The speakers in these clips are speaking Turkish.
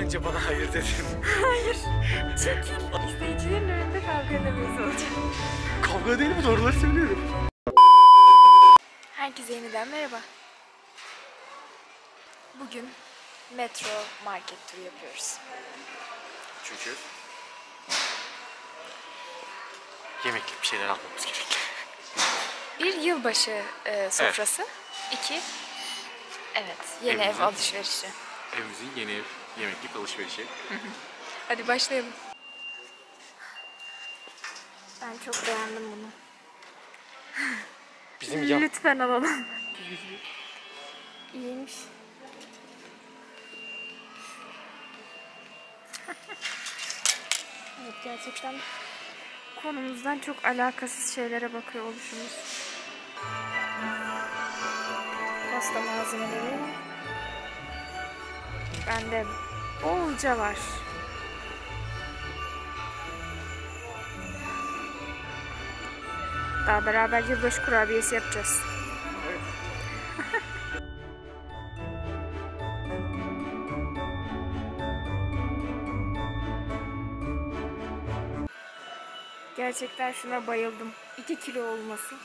önce bana hayır dedin. Hayır. Çekil. İzleyicilerin önünde kavga edemeyiz olacak. Kavga değil mi? Doğruları söylüyorum. Herkese yeniden merhaba. Bugün metro market turu yapıyoruz. Çünkü yemeklik bir şeyler almamız gerek. Bir yılbaşı sofrası. İki, evet, yeni ev alışverişi. Evimizin yeni ev yemeklik alışverişi. Hadi başlayalım. Ben çok beğendim bunu. Bizim yan... Lütfen alalım. İyiymiş. Evet, gerçekten konumuzdan çok alakasız şeylere bakıyor oluşumuz. Pasta malzemeleri. Bende bolca var. Daha beraber yılbaşı kurabiyesi yapacağız. Gerçekten şuna bayıldım. 2 kilo olması.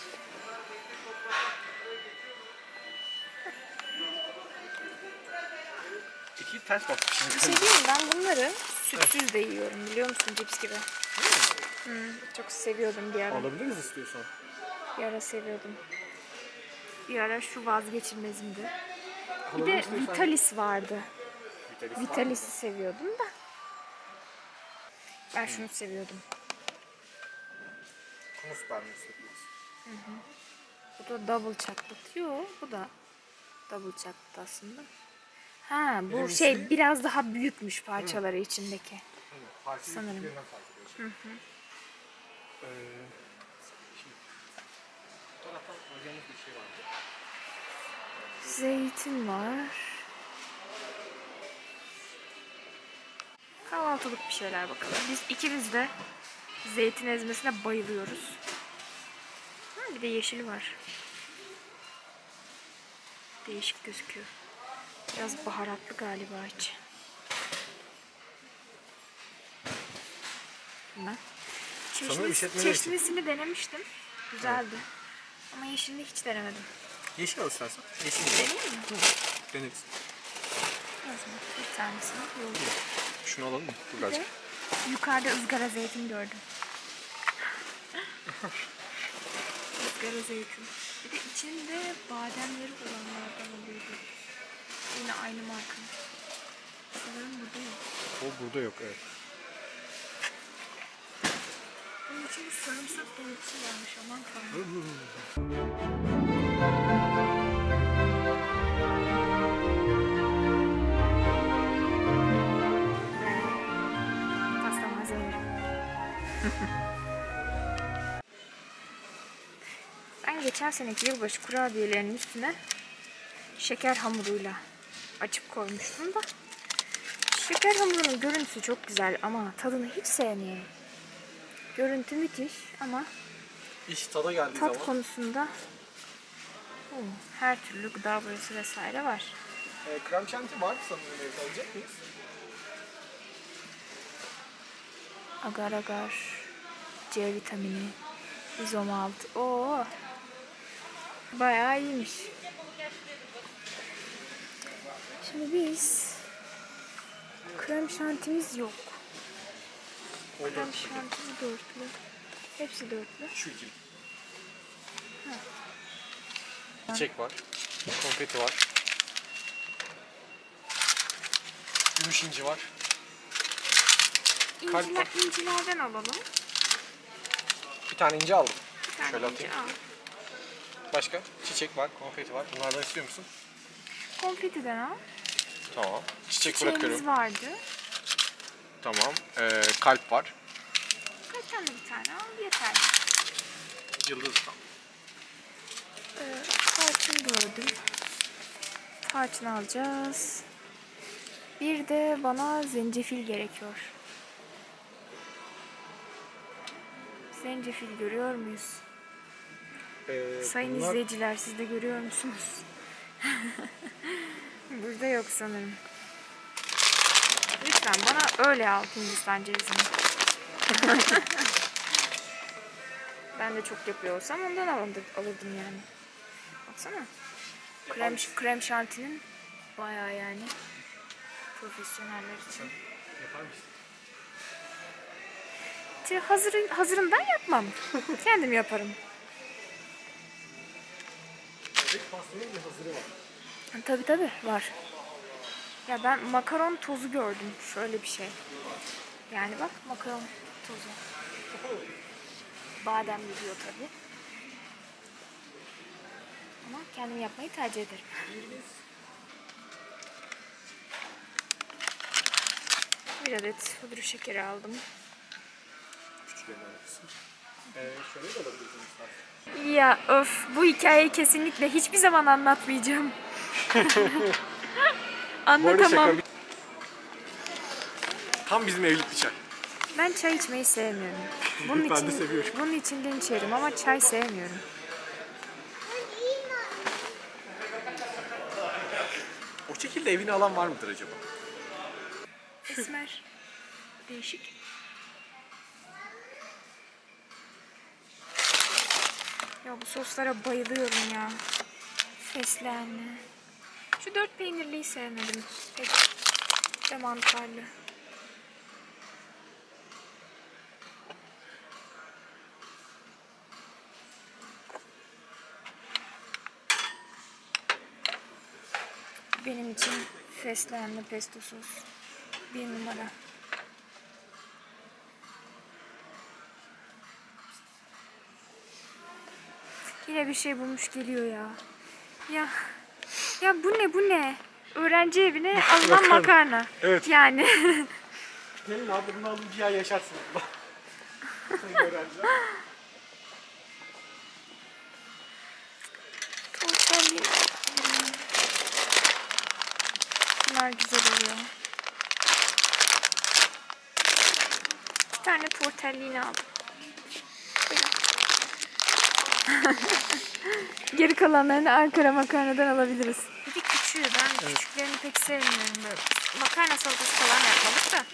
İki ters basmışım. Bir şey diyeyim mi? Ben bunları sütsüz de yiyorum, biliyor musun, cips gibi. Çok seviyordum bir ara. Alabiliriz istiyorsan. Bir ara seviyordum. Bir ara şu vazgeçilmezimdi. Bir de Vitalis vardı. Vitalis'i seviyordum da. Ben şunu seviyordum. Kunus vermeyi seviyoruz. Bu da double chocolate. Yok, bu da double chocolate aslında. Ha, bu Birincisi... şey biraz daha büyükmüş parçaları içindeki. Sanırım. Şimdi, bir şey vardı. Zeytin var. Kahvaltılık bir şeyler bakalım. Biz ikimiz de zeytin ezmesine bayılıyoruz. Bir de yeşili var. Değişik gözüküyor. Biraz baharatlı galiba içi. Çeşnisini denemiştim. Güzeldi. Ama yeşilini hiç denemedim. Yeşil al istersen. Yeşil Deneyim mi? Deneriz. O zaman bir tanesini yoğurdum. Şunu alalım mı? Bir de yukarıda ızgara zeytin gördüm. Izgara zeytin. Bir de içinde bademleri olanlardan oluyordu. Yine aynı marka. Sanırım burada yok. O burada yok, evet. Bunun için sarımsak dolusu varmış, aman tanrım. Pasta malzemeleri. Ben geçen seneki yılbaşı kurabiyelerinin üstüne şeker hamuruyla açıp koymuştum da. Şeker hamurunun görüntüsü çok güzel ama tadını hiç sevmiyorum. Görüntü müthiş ama İş tada geldiği tat zaman... konusunda her türlü gıda boyası vesaire var. Krem şanti var sanırım, evde alacak mıyız? Agar agar, C vitamini, izomalt. Oo, bayağı iyiymiş. Şimdi biz krem şantimiz yok. Krem şantimiz dörtlü. Hepsi dörtlü. Şu ikili. Çiçek var. Konfeti var. Gümüş inci var. İncilerden alalım. Bir tane inci aldım. Bir tane şöyle inci atayım. al. Başka? Çiçek var, konfeti var. Bunlardan istiyor musun? Konfetiden al. Tamam. Çiçek Çiçeğimiz bırakıyorum. vardı. Tamam. Kalp var. Kalpten de bir tane al, yeter. Yıldız tam. Tarçın gördüm. Tarçın alacağız. Bir de bana zencefil gerekiyor. Zencefil görüyor muyuz? Sayın izleyiciler, siz de görüyor musunuz? Burada yok sanırım. lütfen bana öyle al Hindistan cevizini. Ben de çok yapıyor olsam ondan alırdım yani. Baksana. Krem şantinin bayağı yani profesyoneller için. Yapar mısın? Hazırından yapmam. Kendim yaparım. Bebek pastanın bir hazırı var. Tabii var. Ya ben makaron tozu gördüm. Şöyle bir şey. Yani bak makaron tozu. Badem gidiyor tabii. Ama kendim yapmayı tercih ederim. Bir adet pudra şekeri aldım. Küçük alabilirsin. Şöyle de alabilirsin istersen. Ya öf, bu hikayeyi kesinlikle hiçbir zaman anlatmayacağım. Anlatamam. Tam bizim evlilik bir çay. Ben çay içmeyi sevmiyorum. Ben de seviyorum. Bunun içinden içerim ama çay sevmiyorum. O şekilde evini alan var mıdır acaba? Esmer. Değişik. Ya bu soslara bayılıyorum ya. Fesleğenli. Şu 4 peynirliyi sevmedim. Pek de mantarlı. Benim için fesleğenli pesto sos 1 numara. Yine bir şey bulmuş geliyor ya. Ya bu ne? Öğrenci evine alınan makarna. Evet. Yani. Gelin abi bunu alın bir ay yaşarsın. Öğrenciler. Tortelli. Bunlar güzel oluyor. 2 tane tortellini aldım. Geri kalanlarını Ankara makarnadan alabiliriz. Bir de küçüğü. Ben küçüklerini pek sevmiyorum böyle. Makarna salatası falan yapmadık da.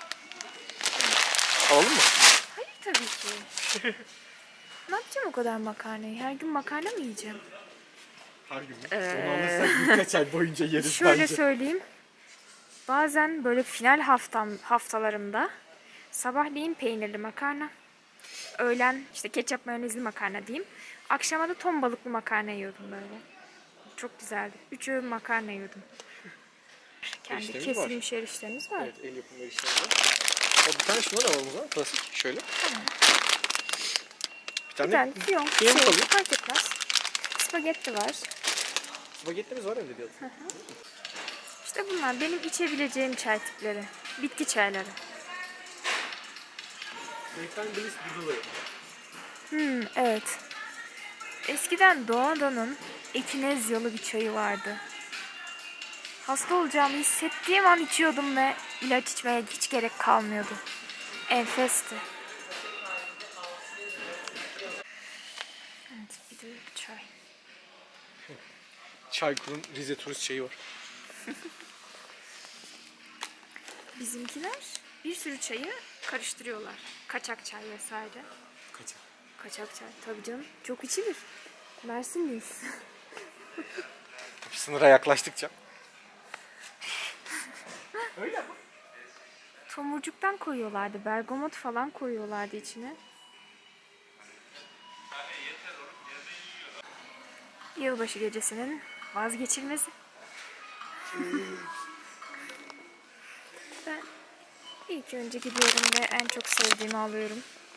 Alalım mı? Hayır tabii ki. Ne yapacağım o kadar makarnayı? Her gün makarna mı yiyeceğim? Her gün mü? Onu alırsak birkaç ay boyunca yeriz Şöyle bence. söyleyeyim. Bazen böyle final haftalarımda sabahleyin peynirli makarna, öğlen işte ketçap mayonezli makarna diyeyim. Akşama da ton balıklı makarna yiyordum böyle. Çok güzeldi. 3 öğün makarna yiyordum. Kendi Eriştemiz kesilmiş eriştemiz var. Evet, el yapımı erişteler var. Bir tane şundan alalım o zaman. Klasik. Şöyle. Tamam. Bir Bir tane tane fiyonk fiyonk şey, alayım. fark etmez. Spagetti var. spagettimiz var evde diyoruz. İşte bunlar benim içebileceğim çay tipleri. Bitki çayları. Beyefendi Bliss burada da yok. Evet. Eskiden Doğan'ın Ekinezyalı bir çayı vardı. Hasta olacağımı hissettiğim an içiyordum ve ilaç içmeye hiç gerek kalmıyordu. Enfesti. Evet, bir de çay. Çaykur'un Rize turist çayı var. Bizimkiler bir sürü çayı karıştırıyorlar. Kaçak çay vesaire. Kaçak. Kaçak çay tabii canım. Çok içilir. Mersinliyiz. Sınıra yaklaştıkça. Öyle mi? Tomurcuktan koyuyorlardı. Bergamot falan koyuyorlardı içine. Yılbaşı gecesinin vazgeçilmezi. Ben ilk önce gidiyorum ve en çok sevdiğimi alıyorum.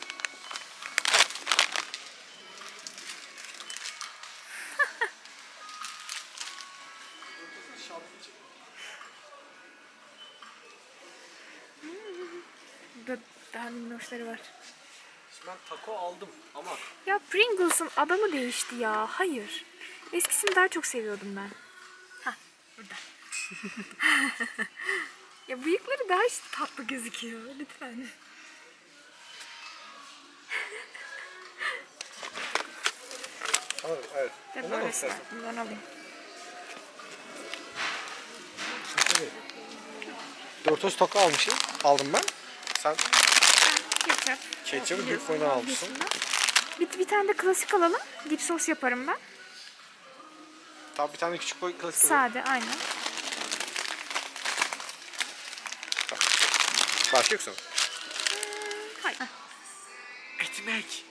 Burada daha minnoşları var. Ben taco aldım ama Ya Pringles'ın adamı değişti ya. Hayır. Eskisini daha çok seviyordum ben. Hah, burada. Ya bıyıkları daha işte tatlı gözüküyor. Lütfen. alırım, evet. Ve Ondan mı böylesi var. istersen? Bundan alayım. Evet. Doritos Taco aldım ben. Sen Ketçap. ketçapı büyük Biliyorsun, boyundan almışsın. vazgeçilmez. Bir tane de klasik alalım. Dip sos yaparım ben. Tamam bir tane küçük boy klasik alalım. Sade aynen. Başka yok sana. Hayır. Etmek.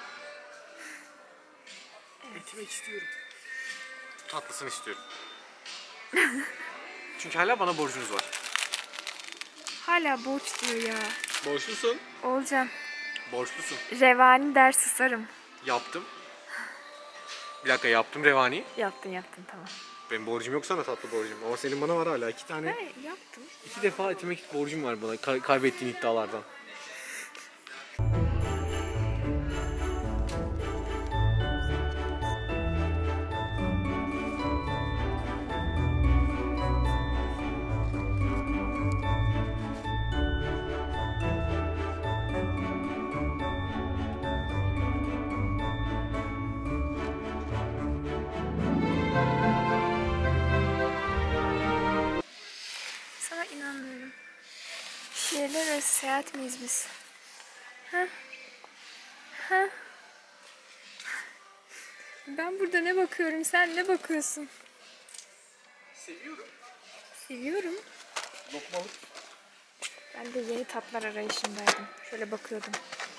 Etmek istiyorum. Tatlısını istiyorum. Çünkü hala bana borcunuz var. Hala borç diyor ya. Borçlusun. Olcan. Borçlusun. Revani der susarım. Yaptım. Bir dakika yaptım revani. Yaptın tamam. Benim borcum yok sana tatlı borcum. Ama senin bana var hala 2 tane. Ben yaptım. 2 defa etmek borcum var bana kaybettiğin iddialardan. Sana inanmıyorum. Şehirler arası seyahat miyiz biz? Ha? Ha? Ben burada ne bakıyorum, sen ne bakıyorsun? Seviyorum. Seviyorum. Lokmalık. Ben de yeni tatlar arayışındaydım. Şöyle bakıyordum.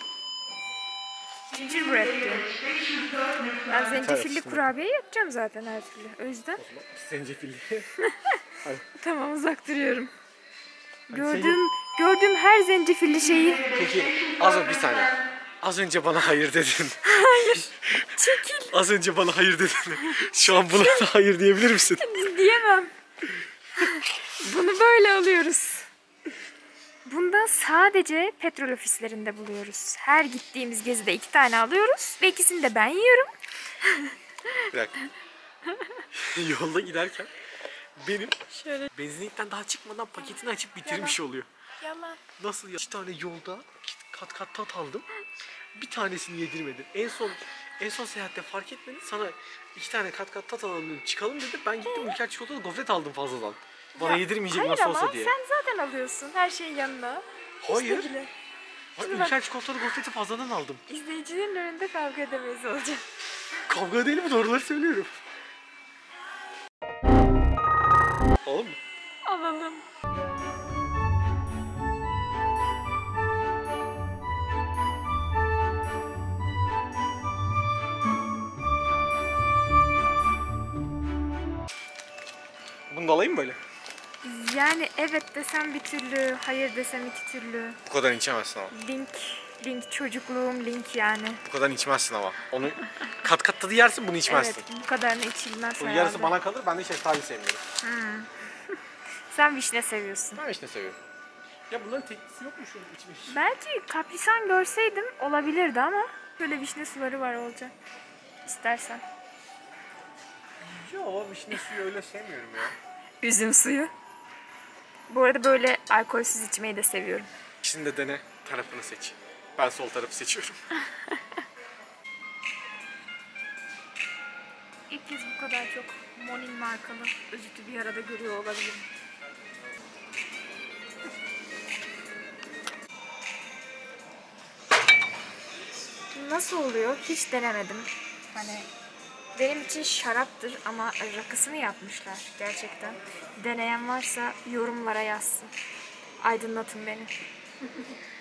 Gingerbread diyor. Ben zencefilli kurabiye yapacağım zaten her türlü. O yüzden Zencefilli. tamam uzak duruyorum. Gördüğüm her zencefilli şeyi. Peki bir saniye. Az önce bana hayır dedin. Hayır. Çekil. Az önce bana hayır dedin. Şu an buna da hayır diyebilir misin? Diyemem. Bunu böyle alıyoruz. Bundan sadece petrol ofislerinde buluyoruz. Her gittiğimiz gezide 2 tane alıyoruz ve ikisini de ben yiyorum. Bir dakika. Yolda giderken benim Şöyle. benzinlikten daha çıkmadan paketini açıp bitirmiş oluyor. Yalan. Nasıl ya? 2 tane yolda kat tat aldım. Bir tanesini yedirmedi. En son seyahatte fark etmedi. Sana 2 tane kat tat alalım dedim. Çıkalım dedi. Ben gittim Ülker çikolatalı gofret aldım fazladan. Bana yedirmeyecek Hayır nasıl ama olsa diye. sen zaten alıyorsun her şeyin yanına. Hayır. İşte bile. Bak, Ülker çikolatalı gofreti fazladan aldım. İzleyicilerin önünde kavga edemeyiz olacak. Kavga değil mi? Doğruları söylüyorum. Alalım mı? Alalım. Bunu da alayım mı böyle? Yani evet desem bir türlü, hayır desem 2 türlü. Bu kadar içemezsin ama. Link çocukluğum link yani. Bu kadar içmezsin ama. Onu kat tadı yersin, bunu içmezsin. Evet, bu kadarını içilmez Bunun herhalde. yarısı bana kalır, ben de şeftali sevmiyorum. Sen vişne seviyorsun. Ben işte seviyorum. Ya bunların teklisi yok mu şunun içmiş? Belki kaprisan görseydim olabilirdi ama böyle vişne suları var olacak. İstersen. Yo, vişne suyu öyle sevmiyorum ya. Üzüm suyu. Bu arada böyle alkolsüz içmeyi de seviyorum. İkisini de dene, tarafını seç. Ben sol tarafı seçiyorum. İlk kez bu kadar çok Monin markalı özütü bir arada görüyor olabilirim. Nasıl oluyor? Hiç denemedim. Hani benim için şaraptır ama rakısını yapmışlar gerçekten. Deneyen varsa yorumlara yazsın. Aydınlatın beni.